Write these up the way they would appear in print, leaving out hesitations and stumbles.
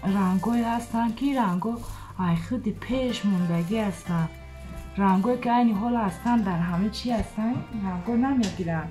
رنگ‌هایی هستن که رنگ‌ها خیلی پیش موندگی هستن. رنگ‌هایی که این حال هستن در همه چی هستن، رنگ‌ها نمیگیرن.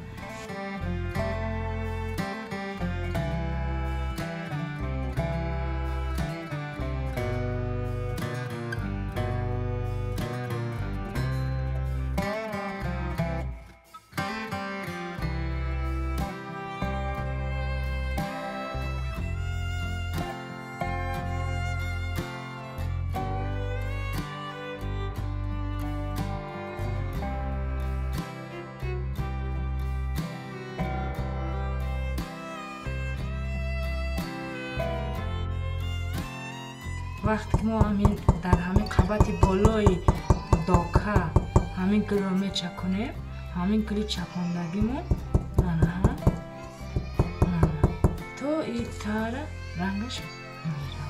وقتی که ما همین در همین قبط بالای داکه همین گل رو میچکنیم، همین گلی چکاندگیمون تو این طرح رنگش میرود.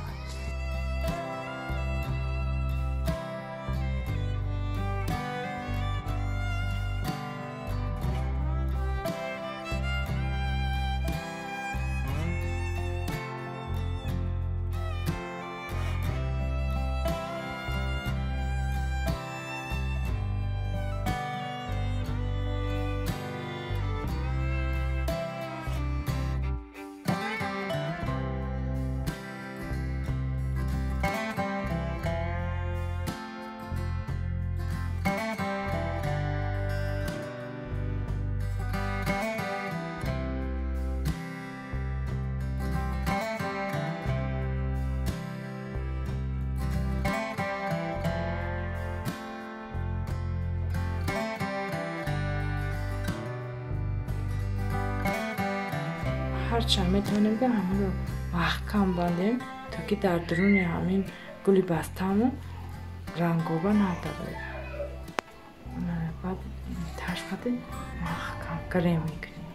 هرچند میتونیم که همین رو محکم باندیم تا که در درون همین گلباستمون رنگوبه نداره. بعد تشقیق محکم گره میکنیم.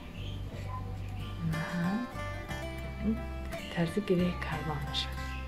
طرز گره کربان میشه.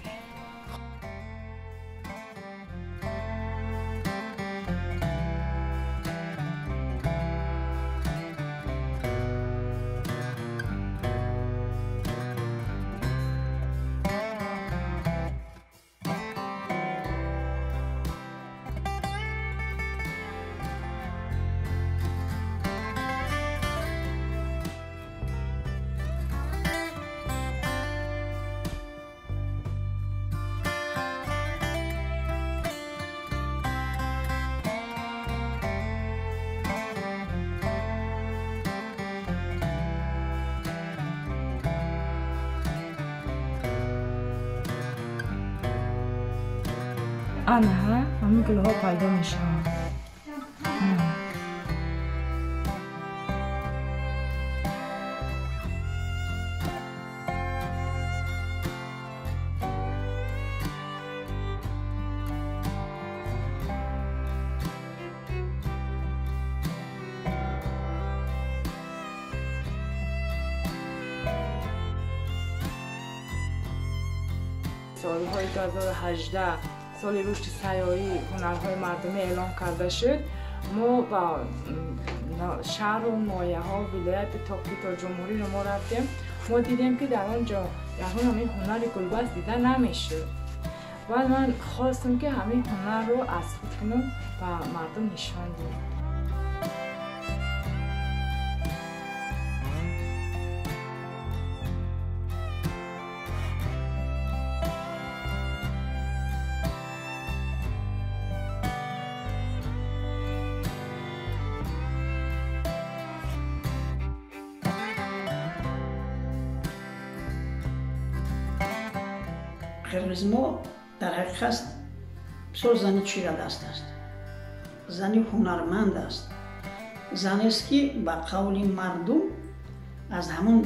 آنها همین گل‌ها پیدا میشن. سالهای 2018 سال رشد سیاحی هنرهای مردمی اعلام کرده شد. ما با شهر و ناحیه ها ولایت تا جمهوری رو ما رفتیم. ما دیدیم که در آنجا همین هنر گلباست دیده نمیشد. و من خواستم که همین هنر رو اثبات کنم و مردم نشان دهم. کیرگیزمخ در حقیقت بسیار زنی چیره دست است. زنی هنرمند است. زنی است که با قول مردم از همون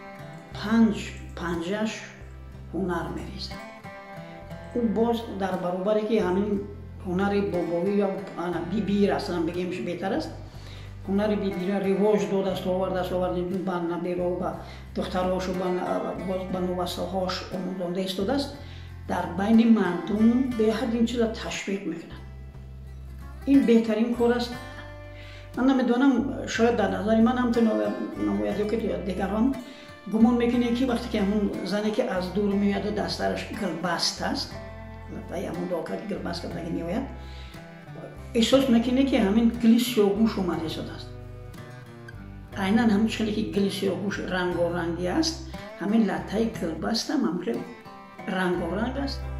پنجش هنر میریزد. او باز در برابری که همین هنر بابایی یا بیبی اصلا بگیمش بهتر است. هنر بیبی را رواج داده است، آورده با نبیرا و دختراش و با نوساهاش آموزانده ایستاده است. در بین مردم به حد این چیزا تشویق میکنند. این بهترین کار است. من نمیدونم، شاید در نظر من همچنین نماید که دیگران گمان میکنه که وقتی که همون زنی که از دور میاد دستش گلباست است، لطفاً همون داکا گلباست که دیگه میاد، احساس میکنه که همین گلیسیو گوش اومده شده است. عیناً همون چیزی که گلیسیو گوش رنگ و رنگی است، همین لطای گلباست هم همون رنگ و رنگ است.